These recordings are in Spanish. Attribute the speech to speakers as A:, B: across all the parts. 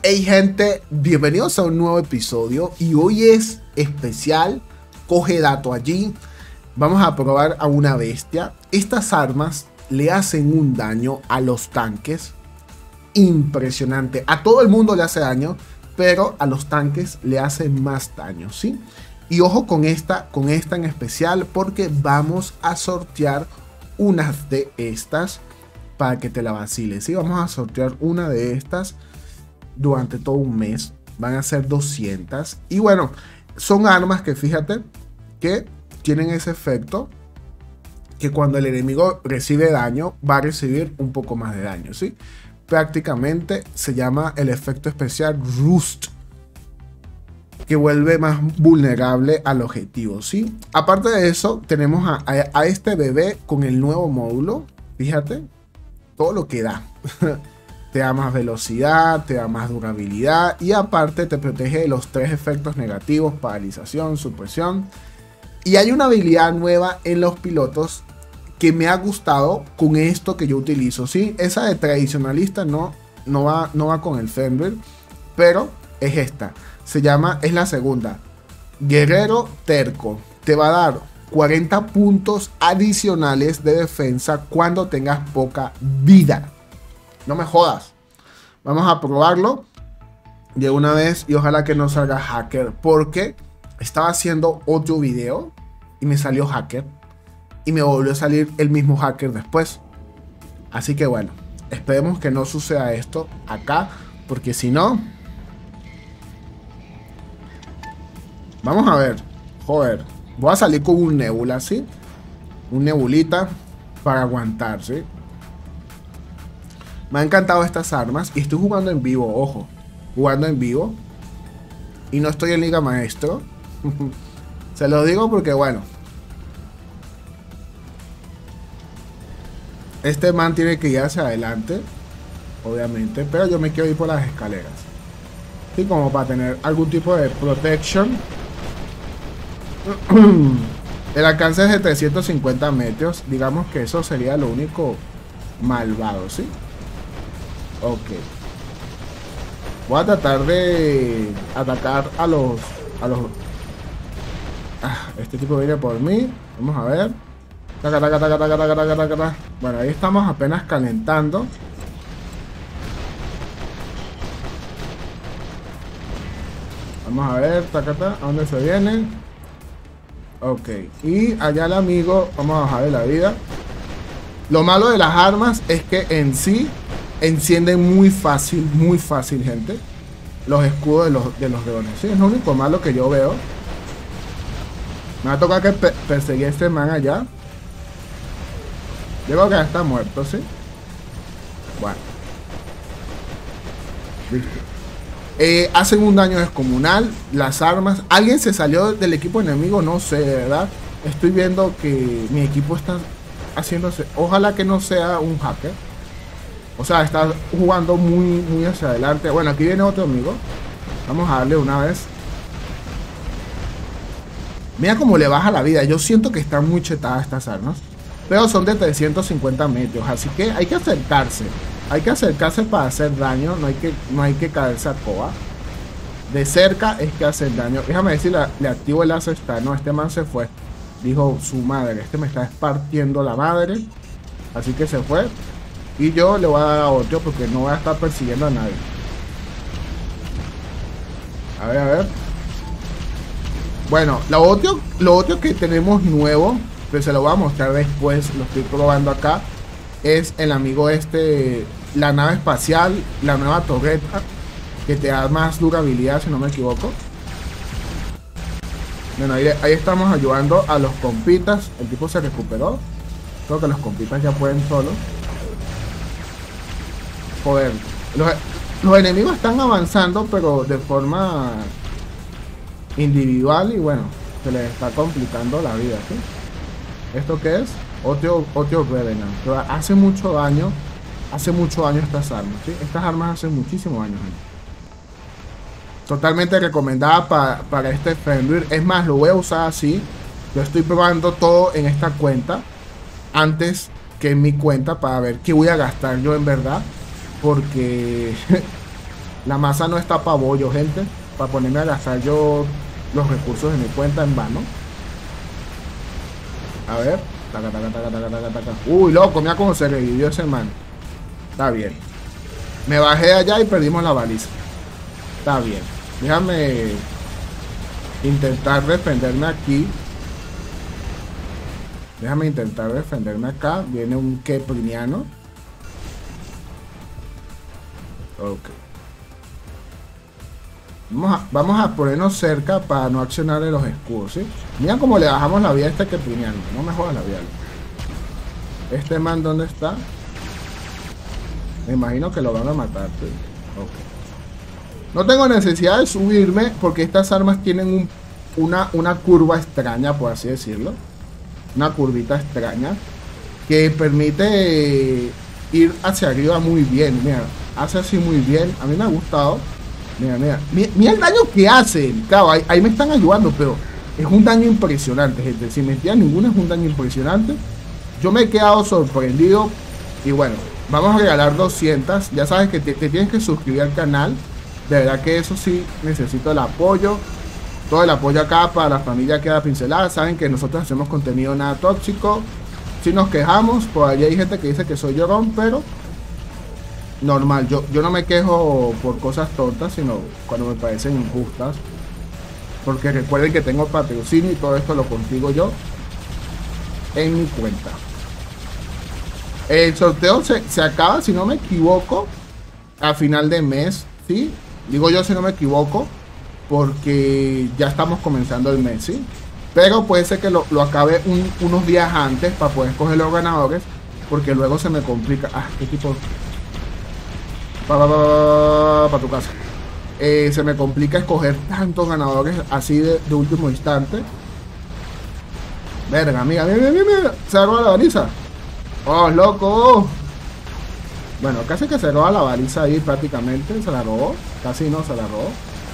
A: Hey gente, bienvenidos a un nuevo episodio y hoy es especial, coge dato allí, vamos a probar a una bestia. Estas armas le hacen un daño a los tanques impresionante, a todo el mundo le hace daño, pero a los tanques le hacen más daño, ¿sí? Y ojo con esta en especial porque vamos a sortear unas de estas para que te la vaciles, ¿sí? Vamos a sortear una de estas durante todo un mes, van a ser 200 y bueno, son armas que fíjate que tienen ese efecto que cuando el enemigo recibe daño va a recibir un poco más de daño, ¿sí? Prácticamente se llama el efecto especial Rust, que vuelve más vulnerable al objetivo, ¿sí? Aparte de eso tenemos a este bebé con el nuevo módulo, fíjate todo lo que da. Te da más velocidad, te da más durabilidad y aparte te protege de los 3 efectos negativos: paralización, supresión. Y hay una habilidad nueva en los pilotos que me ha gustado con esto que yo utilizo, ¿sí? Esa de tradicionalista no va con el Fenrir, pero es esta. Es la segunda. Guerrero terco. Te va a dar 40 puntos adicionales de defensa cuando tengas poca vida. No me jodas. Vamos a probarlo de una vez y ojalá que no salga hacker, porque estaba haciendo otro video y me salió hacker y me volvió a salir el mismo hacker después. Así que bueno, esperemos que no suceda esto acá, porque si no... Vamos a ver. Joder, voy a salir con un nebula, ¿sí? Un nebulita para aguantar, ¿sí? Me han encantado estas armas y estoy jugando en vivo, ojo, jugando en vivo y no estoy en Liga Maestro. Se lo digo porque bueno, este man tiene que ir hacia adelante, obviamente, pero yo me quiero ir por las escaleras, ¿sí? Como para tener algún tipo de protection. El alcance es de 350 metros, digamos que eso sería lo único malvado, ¿sí? Ok. Voy a tratar de atacar a los... este tipo viene por mí. Vamos a ver. Taca, taca, taca, taca, taca, taca, taca, taca. Bueno, ahí estamos apenas calentando. Vamos a ver, taca, taca, ¿a dónde se vienen? Ok. Y allá el amigo, vamos a bajarle la vida. Lo malo de las armas es que en sí encienden muy fácil, gente, los escudos de los leones, ¿sí? Es lo único malo que yo veo. Me va a tocar que perseguir a este man allá. Yo creo que ya está muerto, ¿sí? Bueno, listo. Hacen un daño descomunal las armas. ¿Alguien se salió del equipo enemigo? No sé, de verdad. Estoy viendo que mi equipo está haciéndose... Ojalá que no sea un hacker. O sea, está jugando muy hacia adelante. Bueno, aquí viene otro amigo. Vamos a darle una vez. Mira cómo le baja la vida. Yo siento que están muy chetadas estas armas, pero son de 350 metros. Así que hay que acercarse. Hay que acercarse para hacer daño. No hay que caerse a coba. De cerca es que hacer daño. Déjame decir, le activo el láser star. No, este man se fue. Dijo su madre. Este me está partiendo la madre. Así que se fue. Y yo le voy a dar a otro porque no voy a estar persiguiendo a nadie. A ver. Bueno, lo otro que tenemos nuevo, que se lo voy a mostrar después, lo estoy probando acá, es el amigo este, la nave espacial, la nueva torreta, que te da más durabilidad, si no me equivoco. Bueno, ahí estamos ayudando a los compitas. El tipo se recuperó. Creo que los compitas ya pueden solos. Joder, los enemigos están avanzando, pero de forma individual y bueno, se les está complicando la vida, ¿sí? ¿Esto qué es? Otro Revenant, pero hace mucho daño estas armas, ¿sí? Estas armas hacen muchísimo daño, gente. Totalmente recomendada para este Fenrir. Es más, lo voy a usar así. Yo estoy probando todo en esta cuenta antes que en mi cuenta para ver qué voy a gastar yo en verdad. Porque La masa no está para bollo, gente. Para ponerme a gastar yo los recursos de mi cuenta en vano. A ver. Taca, taca, taca, taca, taca, taca. Uy, loco, mira cómo se revivió ese man. Está bien. Me bajé allá y perdimos la baliza. Está bien. Déjame intentar defenderme aquí. Déjame intentar defenderme acá. Viene un kepriniano. Ok. Vamos a ponernos cerca para no accionarle los escudos, ¿sí? Mira cómo le bajamos la vida a este kepriniano. No me jodas la vida. Este man, ¿dónde está? Me imagino que lo van a matar, ¿sí? Ok. No tengo necesidad de subirme porque estas armas tienen una curva extraña, por así decirlo. Una curvita extraña que permite ir hacia arriba muy bien. Mira, hace así muy bien. A mí me ha gustado. Mira, mira. Mira el daño que hacen. Claro, ahí me están ayudando, pero es un daño impresionante, gente. Sin mentira ninguna, es un daño impresionante. Yo me he quedado sorprendido. Y bueno, vamos a regalar 200. Ya sabes que te tienes que suscribir al canal. De verdad que eso sí, necesito el apoyo. Todo el apoyo acá para la familia Queda Pincelada. Saben que nosotros hacemos contenido nada tóxico. Si nos quejamos, por ahí hay gente que dice que soy llorón, pero normal, yo no me quejo por cosas tontas, sino cuando me parecen injustas. Porque recuerden que tengo patrocinio y todo esto lo consigo yo en mi cuenta. El sorteo se acaba, si no me equivoco, a final de mes, ¿sí? Digo yo si no me equivoco, porque ya estamos comenzando el mes, ¿sí? Pero puede ser que lo acabe unos días antes para poder escoger los ganadores, porque luego se me complica. Ah, qué tipo. Para tu casa. Se me complica escoger tantos ganadores así de último instante. Verga, amiga, mira, se roba la baliza. Oh, loco. Bueno, casi que se roba la baliza ahí prácticamente. Se la robó. Casi no se la robó.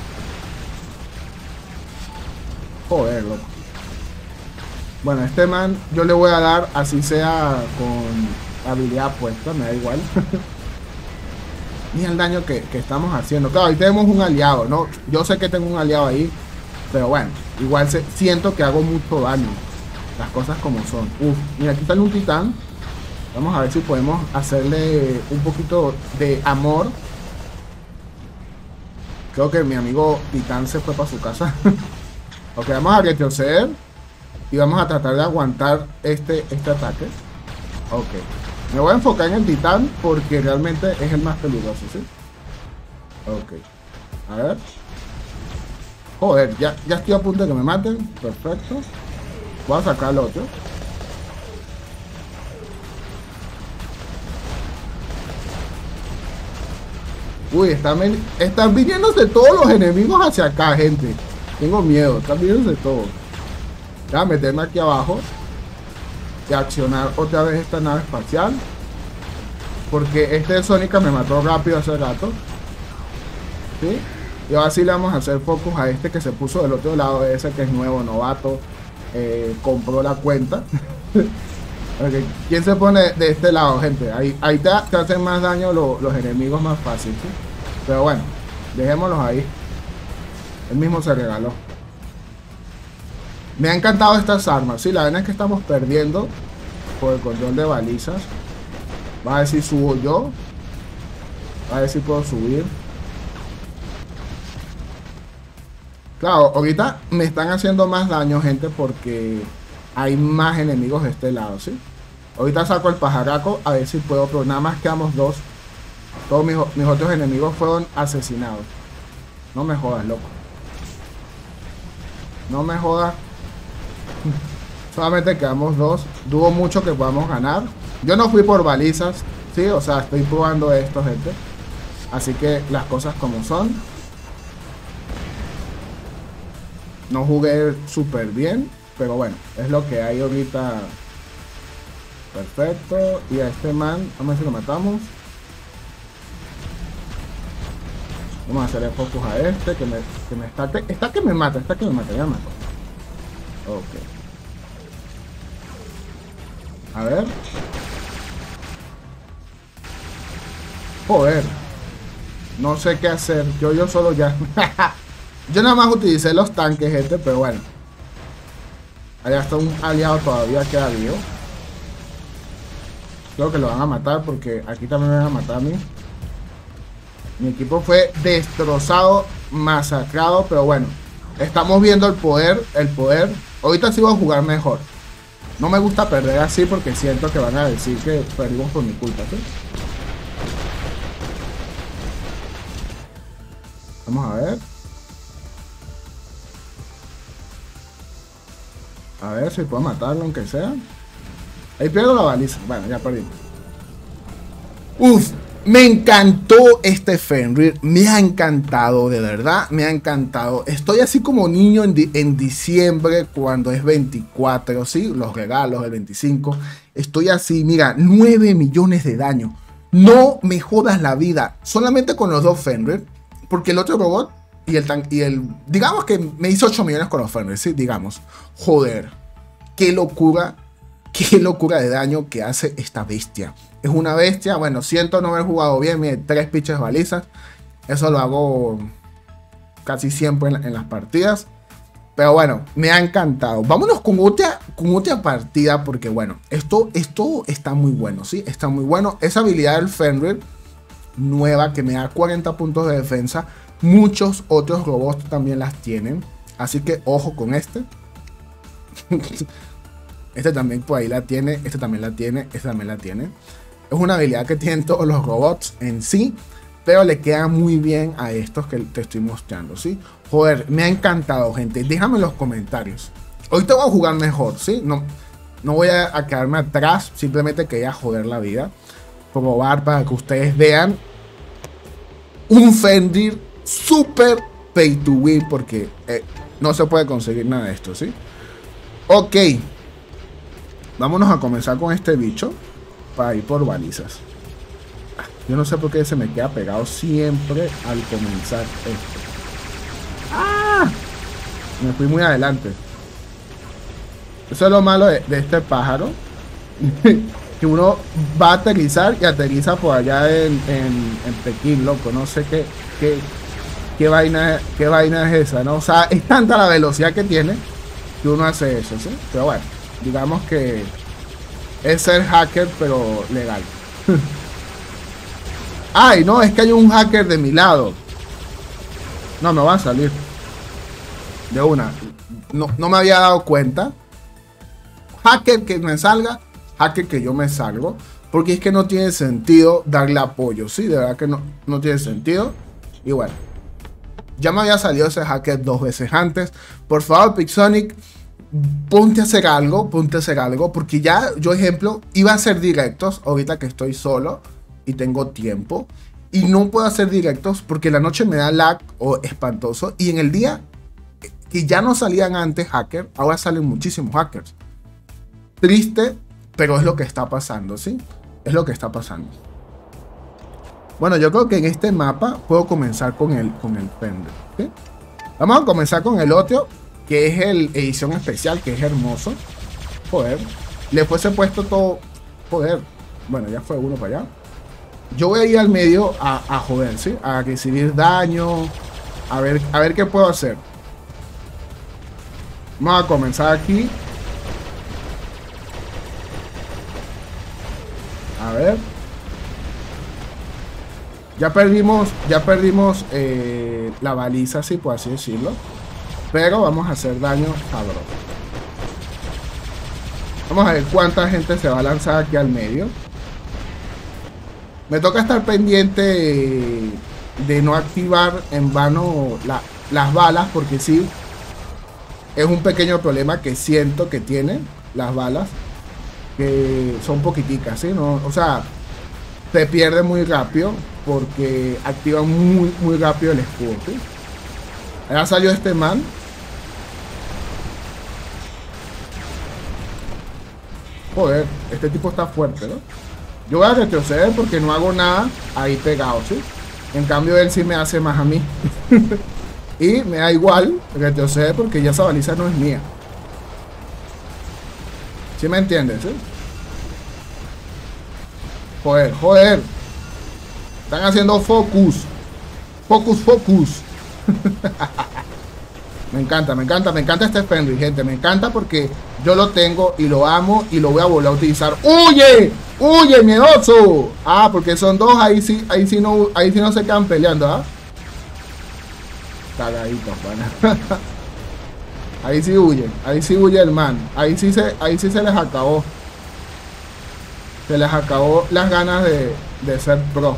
A: Joder, loco. Bueno, este man yo le voy a dar, así sea con habilidad puesta, me da igual. Mira el daño que estamos haciendo. Claro, ahí tenemos un aliado, ¿no? Yo sé que tengo un aliado ahí, pero bueno, igual siento que hago mucho daño. Las cosas como son. Uf, mira, aquí está un titán. Vamos a ver si podemos hacerle un poquito de amor. Creo que mi amigo titán se fue para su casa. Ok, vamos a retroceder y vamos a tratar de aguantar este ataque. Ok, me voy a enfocar en el titán porque realmente es el más peligroso, ¿sí? Ok, a ver. Joder, ya estoy a punto de que me maten. Perfecto. Voy a sacar el otro. Uy, están viniéndose todos los enemigos hacia acá, gente. Tengo miedo, están viniéndose todos. Voy a meterme aquí abajo y accionar otra vez esta nave espacial, porque este de Sónica me mató rápido hace rato, ¿sí? Y ahora sí le vamos a hacer focus a este que se puso del otro lado, de ese que es nuevo, novato, compró la cuenta. Okay. ¿Quién se pone de este lado, gente? Ahí te hacen más daño los enemigos más fácil, ¿sí? Pero bueno, dejémoslos ahí. Él mismo se regaló. Me ha encantado estas armas. Sí, la verdad es que estamos perdiendo por el control de balizas. Va a ver si subo yo. Va a ver si puedo subir. Claro, ahorita me están haciendo más daño, gente, porque hay más enemigos de este lado, ¿sí? Ahorita saco el pajaraco a ver si puedo, pero nada más quedamos dos. Todos mis otros enemigos fueron asesinados. No me jodas, loco. No me jodas. Solamente quedamos dos. Dudo mucho que podamos ganar. Yo no fui por balizas, ¿sí? O sea, estoy probando esto, gente. Así que las cosas como son. No jugué súper bien, pero bueno, es lo que hay ahorita. Perfecto. Y a este man, vamos a ver si lo matamos. Vamos a hacer el focus a este que me está que me mata, ya me mató. Ok. A ver. No sé qué hacer. Yo solo ya. Yo nada más utilicé los tanques, gente, pero bueno. Allá está un aliado todavía queda vivo. Creo que lo van a matar porque aquí también me van a matar a mí. Mi equipo fue destrozado, masacrado, pero bueno. Estamos viendo el poder, Ahorita sí voy a jugar mejor. No me gusta perder así porque siento que van a decir que perdimos por mi culpa, ¿sí? Vamos a ver. A ver si puedo matarlo aunque sea. Ahí pierdo la baliza. Bueno, ya perdí. Uf, me encantó este Fenrir. Me ha encantado, de verdad. Me ha encantado. Estoy así como niño en diciembre cuando es 24, ¿sí? Los regalos, el 25. Estoy así, mira, 9 millones de daño. No me jodas la vida. Solamente con los dos Fenrir. Porque el otro robot y el digamos que me hizo 8 millones con los Fenrir, ¿sí? Digamos. Joder. Qué locura de daño que hace esta bestia. Es una bestia. Bueno, siento no haber jugado bien. Mire, 3 pinches balizas. Eso lo hago casi siempre en las partidas. Pero bueno, me ha encantado. Vámonos con otra partida. Porque bueno, esto está muy bueno, ¿sí? Está muy bueno. Esa habilidad del Fenrir nueva que me da 40 puntos de defensa. Muchos otros robots también las tienen. Así que ojo con este. Este también por ahí la tiene. Este también la tiene. Este también la tiene. Es una habilidad que tienen todos los robots en sí. Pero le queda muy bien a estos que te estoy mostrando, ¿sí? Joder, me ha encantado, gente. Déjame en los comentarios. Ahorita voy a jugar mejor, ¿sí? No voy a quedarme atrás. Simplemente quería joder la vida. Probar para que ustedes vean un Fenrir super pay to win. Porque no se puede conseguir nada de esto, ¿sí? Ok. Vámonos a comenzar con este bicho. Para ir por balizas. Yo no sé por qué se me queda pegado siempre al comenzar esto. ¡Ah! Me fui muy adelante. Eso es lo malo de este pájaro. Que uno va a aterrizar y aterriza por allá en Pekín, loco. No sé qué vaina es esa, ¿no? O sea, es tanta la velocidad que tiene que uno hace eso, ¿sí? Pero bueno, digamos que es ser hacker, pero legal. Ay, no, es que hay un hacker de mi lado. No, me va a salir de una. No me había dado cuenta. Hacker que me salga, hacker que yo me salgo. Porque es que no tiene sentido darle apoyo, ¿sí? De verdad que no tiene sentido. Y bueno, ya me había salido ese hacker 2 veces antes. Por favor, Pixonic, ponte a hacer algo. Porque ya, yo ejemplo, iba a hacer directos ahorita que estoy solo y tengo tiempo. Y no puedo hacer directos porque la noche me da lag o espantoso. Y en el día, que ya no salían antes hackers, ahora salen muchísimos hackers. Triste, pero es lo que está pasando, ¿sí? Es lo que está pasando. Bueno, yo creo que en este mapa puedo comenzar con el Fender, ¿sí? Vamos a comenzar con el otro, que es el edición especial, que es hermoso. Joder, le fuese puesto todo. Joder, bueno, ya fue uno para allá. Yo voy a ir al medio a joder, ¿sí? A recibir daño. A ver qué puedo hacer. Vamos a comenzar aquí. A ver. Ya perdimos la baliza, sí, por así decirlo. Pero vamos a hacer daño sabroso. Vamos a ver cuánta gente se va a lanzar aquí al medio. Me toca estar pendiente de no activar en vano las balas, porque sí, es un pequeño problema que siento que tienen las balas, que son poquiticas, ¿sí? No, o sea, se pierde muy rápido porque activan muy rápido el escudo, ¿sí? Ahora salió este man. Joder, este tipo está fuerte, ¿no? Yo voy a retroceder porque no hago nada ahí pegado, ¿sí? En cambio él sí me hace más a mí. Y me da igual retroceder porque ya esa baliza no es mía. ¿Sí me entiendes, sí? Joder. Están haciendo focus. Focus, focus. Me encanta, me encanta, me encanta este Fenrir, gente. Me encanta porque yo lo tengo y lo amo y lo voy a volver a utilizar. ¡Huye! ¡Huye, miedoso! Ah, porque son dos, ahí sí no se quedan peleando, ¿ah? Cagaditos, pana. Ahí sí huye el man. Ahí sí se les acabó. Se les acabó las ganas de ser pro.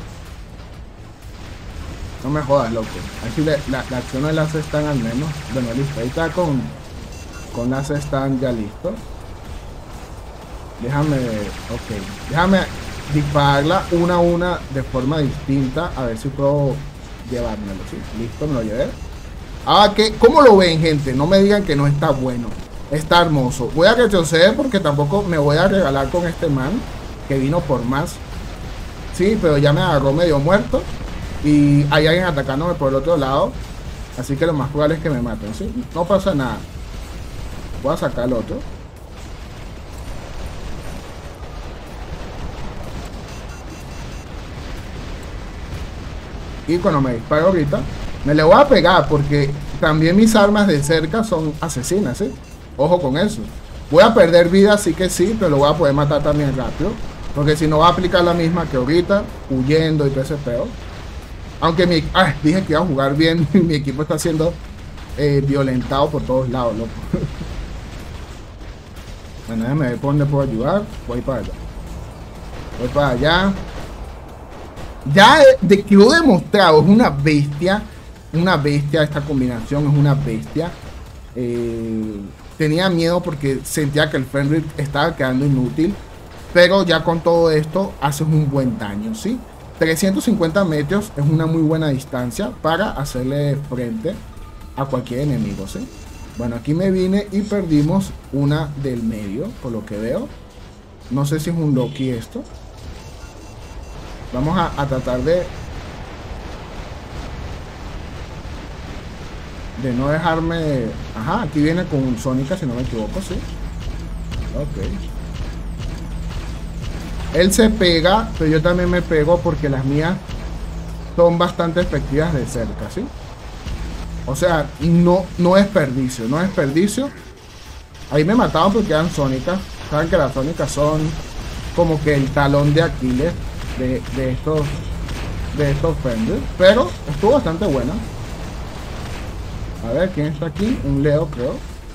A: No me jodas, loco. Así la acción de las están al menos. Bueno, listo. Ahí está con las están ya listo. Déjame. Ok. Déjame dispararla una a una de forma distinta. A ver si puedo llevármelo. ¿Sí? Listo, me lo llevé. Ah, que, ¿cómo lo ven, gente? No me digan que no está bueno. Está hermoso. Voy a retroceder porque tampoco me voy a regalar con este man que vino por más. Sí, pero ya me agarró medio muerto. Y hay alguien atacándome por el otro lado. Así que lo más probable es que me maten, ¿sí? No pasa nada. Voy a sacar el otro. Y cuando me disparo ahorita, me le voy a pegar porque también mis armas de cerca son asesinas, ¿sí? Ojo con eso. Voy a perder vida, sí que sí, pero lo voy a poder matar también rápido. Porque si no va a aplicar la misma que ahorita, huyendo y todo ese peor. Aunque dije que iba a jugar bien, mi equipo está siendo violentado por todos lados, loco. Bueno, déjame ver por dónde puedo ayudar. Voy para allá. Voy para allá. Ya quedó demostrado, es una bestia. Una bestia esta combinación, es una bestia. Tenía miedo porque sentía que el Fenrir estaba quedando inútil. Pero ya con todo esto haces un buen daño, ¿sí? 350 metros es una muy buena distancia para hacerle frente a cualquier enemigo, ¿sí? Bueno, aquí me vine y perdimos una del medio, por lo que veo. No sé si es un Loki esto. Vamos a tratar de no dejarme... Ajá, aquí viene con Sónica, si no me equivoco, ¿sí? Ok. Él se pega, pero yo también me pego porque las mías son bastante efectivas de cerca, ¿sí? O sea, no desperdicio, no desperdicio. Ahí me mataban porque eran sónicas. Saben que las sónicas son como que el talón de Aquiles de estos Fender. Pero estuvo bastante buena. A ver, ¿quién está aquí? Un Leo, creo.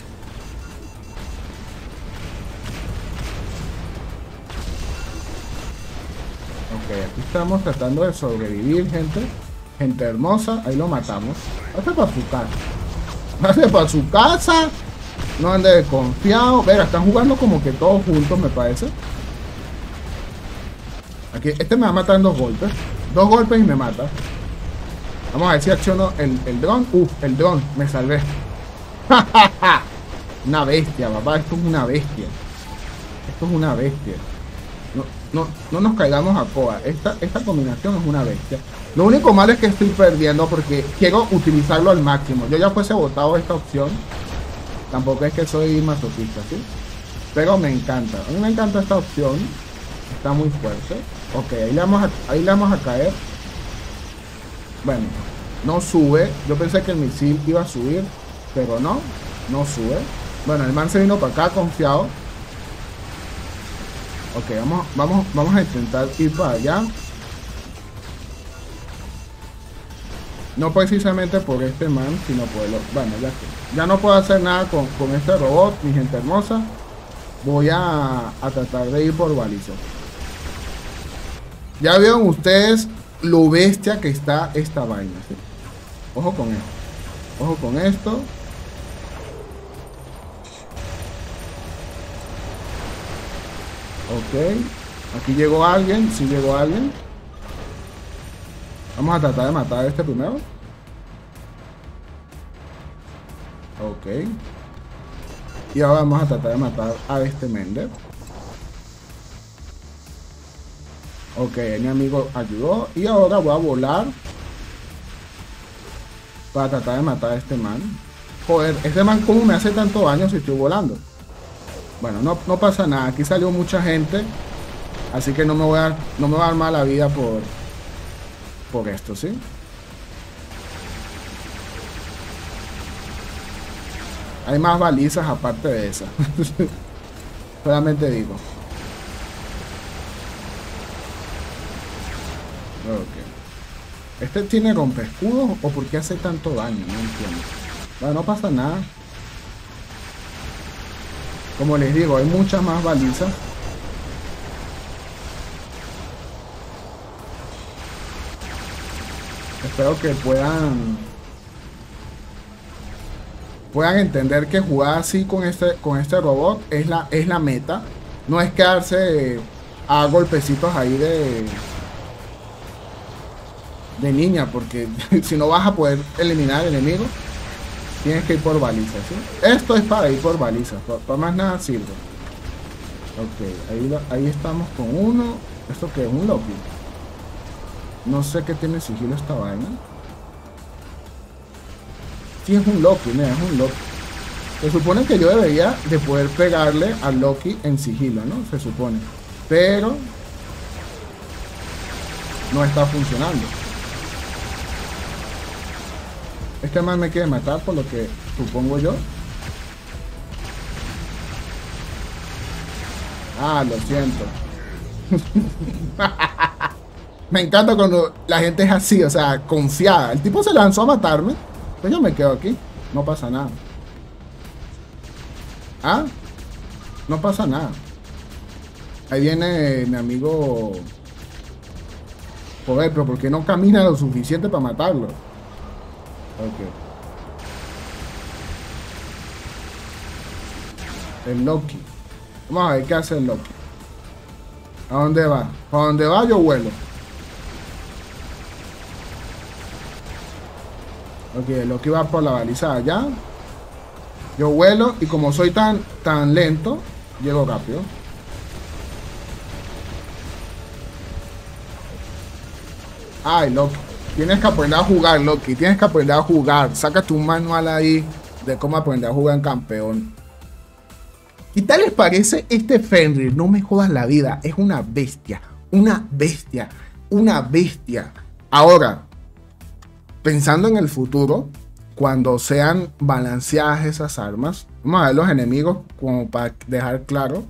A: Ok, aquí estamos tratando de sobrevivir, gente. Gente hermosa, ahí lo matamos. Hace para su casa. Hace para su casa. No ande desconfiado. Verá, están jugando como que todos juntos, me parece. Aquí, este me va a matar en 2 golpes. 2 golpes y me mata. Vamos a ver si acciono el dron. El dron, me salvé. Una bestia, papá. Esto es una bestia. Esto es una bestia. No nos caigamos a coa. Esta combinación es una bestia. Lo único malo es que estoy perdiendo porque quiero utilizarlo al máximo. Yo ya fuese botado esta opción. Tampoco es que soy masoquista, ¿sí? Pero me encanta. A mí me encanta esta opción. Está muy fuerte. Ok, ahí le vamos a caer. Bueno, no sube. Yo pensé que el misil iba a subir, pero no sube. Bueno, el man se vino para acá confiado. Ok, vamos a intentar ir para allá. No precisamente por este man, sino por el... Bueno, ya no puedo hacer nada con este robot, mi gente hermosa. Voy a tratar de ir por balizos. Ya vieron ustedes lo bestia que está esta vaina, ¿sí? Ojo con esto. Ojo con esto. Ok. Aquí llegó alguien. Sí llegó alguien. Vamos a tratar de matar a este primero. Ok. Y ahora vamos a tratar de matar a este Mender. Ok, mi amigo ayudó. Y ahora voy a volar para tratar de matar a este man. Joder, este man como me hace tanto daño si estoy volando. Bueno, no pasa nada. Aquí salió mucha gente. Así que no me voy a dar mala vida por esto, ¿sí? Hay más balizas aparte de esa. Solamente digo. Ok. ¿Este tiene rompescudos o por qué hace tanto daño? No entiendo. Bueno, no pasa nada. Como les digo, hay muchas más balizas. Espero que puedan entender que jugar así con este robot es la meta. No es quedarse a golpecitos ahí de niña, porque si no vas a poder eliminar al enemigo, tienes que ir por balizas, ¿sí? Esto es para ir por balizas, para más nada sirve. Ok, ahí estamos con uno. ¿Esto qué es? Un Loki. No sé qué tiene sigilo esta vaina. Sí, es un Loki, mira, es un Loki. Se supone que yo debería de poder pegarle al Loki en sigilo, ¿no? Se supone. Pero no está funcionando. Este man me quiere matar por lo que supongo yo. Ah, lo siento. Me encanta cuando la gente es así, o sea, confiada. El tipo se lanzó a matarme, pues yo me quedo aquí. No pasa nada. Ah, no pasa nada. Ahí viene mi amigo. Joder, pero ¿por qué no camina lo suficiente para matarlo? Ok. El Loki. Vamos a ver qué hace el Loki. ¿A dónde va? ¿A dónde va? Yo vuelo. Ok, el Loki va por la baliza allá. Yo vuelo y como soy tan lento, llego rápido. Ay, Loki. Tienes que aprender a jugar, Loki. Tienes que aprender a jugar. Sácate un manual ahí de cómo aprender a jugar en campeón. ¿Qué tal les parece este Fenrir? No me jodas la vida. Es una bestia. Una bestia. Una bestia. Ahora, pensando en el futuro, cuando sean balanceadas esas armas, vamos a ver los enemigos como para dejar claro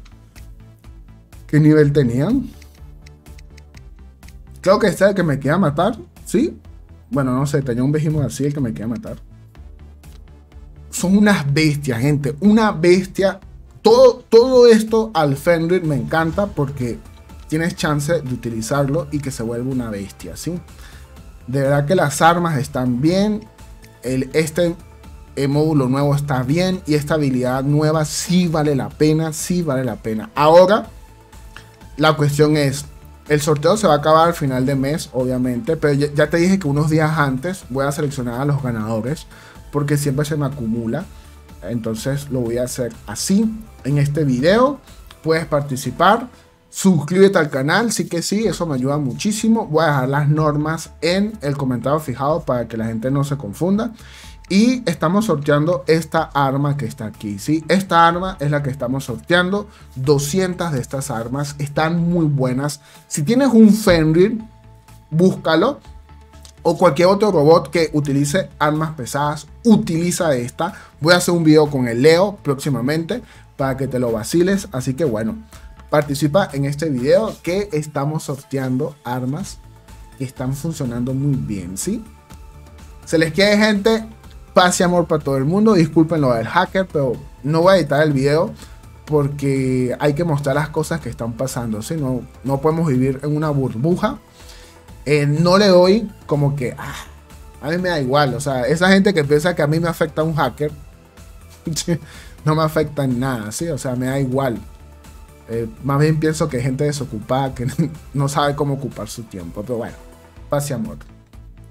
A: qué nivel tenían. Creo que este es el que me queda matar, ¿sí? Bueno, no sé, tenía un Behemoth así el que me queda matar. Son unas bestias, gente, una bestia. Todo esto al Fenrir me encanta porque tienes chance de utilizarlo y que se vuelva una bestia, ¿sí? De verdad que las armas están bien. Este módulo nuevo está bien. Y esta habilidad nueva sí vale la pena. Sí vale la pena. Ahora, la cuestión es, el sorteo se va a acabar al final de mes, obviamente. Pero ya te dije que unos días antes voy a seleccionar a los ganadores. Porque siempre se me acumula. Entonces lo voy a hacer así. En este video puedes participar. Suscríbete al canal, sí que sí, eso me ayuda muchísimo. Voy a dejar las normas en el comentario fijado para que la gente no se confunda. Y estamos sorteando esta arma que está aquí, ¿sí? Esta arma es la que estamos sorteando. 200 de estas armas están muy buenas. Si tienes un Fenrir, búscalo. O cualquier otro robot que utilice armas pesadas, utiliza esta. Voy a hacer un video con el Leo próximamente para que te lo vaciles. Así que bueno, participa en este video que estamos sorteando armas que están funcionando muy bien, ¿sí? Se les quiere, gente. Paz y amor para todo el mundo. Disculpen lo del hacker, pero no voy a editar el video porque hay que mostrar las cosas que están pasando, ¿sí? No podemos vivir en una burbuja. No le doy como que... a mí me da igual. O sea, esa gente que piensa que a mí me afecta un hacker, no me afecta en nada, ¿sí? O sea, me da igual. Más bien pienso que hay gente desocupada que no sabe cómo ocupar su tiempo. Pero bueno, paz y amor.